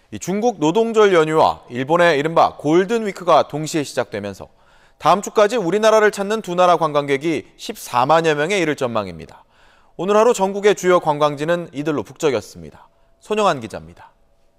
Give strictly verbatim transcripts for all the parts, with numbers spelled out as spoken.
이 중국 노동절 연휴와 일본의 이른바 골든위크가 동시에 시작되면서 다음 주까지 우리나라를 찾는 두 나라 관광객이 십사만여 명에 이를 전망입니다. 오늘 하루 전국의 주요 관광지는 이들로 북적였습니다. 손영한 기자입니다.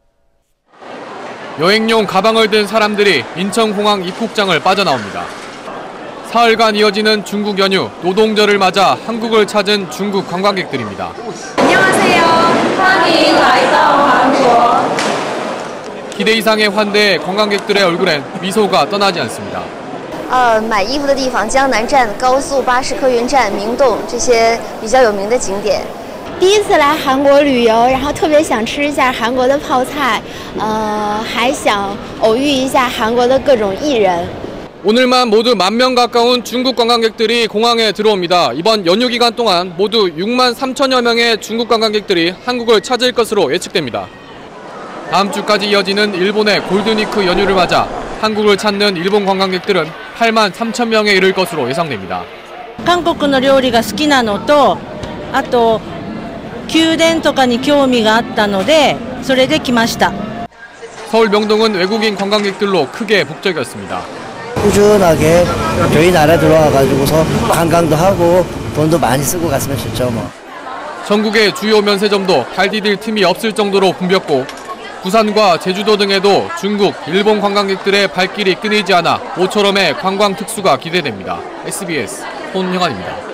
여행용 가방을 든 사람들이 인천공항 입국장을 빠져나옵니다. 사흘간 이어지는 중국 연휴, 노동절을 맞아 한국을 찾은 중국 관광객들입니다. 안녕하세요. 환迎来到韩国. 기대 이상의 환대에 관광객들의 얼굴엔 미소가 떠나지 않습니다. 呃，买衣服的地方，江南站、高速巴士客运站、明洞这些比较有名的景点。 第一次来韩国旅游，然后特别想吃一下韩国的泡菜，呃，还想偶遇一下韩国的各种艺人。 오늘만 모두 만 명 가까운 중국 관광객들이 공항에 들어옵니다. 이번 연휴 기간 동안 모두 육만 삼천여 명의 중국 관광객들이 한국을 찾을 것으로 예측됩니다. 다음 주까지 이어지는 일본의 골든위크 연휴를 맞아 한국을 찾는 일본 관광객들은 팔만 삼천 명에 이를 것으로 예상됩니다. 한국의 요리가 好きなのと、あと宮殿とかに興味があったので、それで来ました. 서울 명동은 외국인 관광객들로 크게 북적였습니다. 꾸준하게 저희 나라 들어와가지고서 관광도 하고 돈도 많이 쓰고 갔으면 좋죠 뭐. 전국의 주요 면세점도 발 디딜 틈이 없을 정도로 붐볐고 부산과 제주도 등에도 중국, 일본 관광객들의 발길이 끊이지 않아 모처럼의 관광 특수가 기대됩니다. 에스비에스 손영환입니다.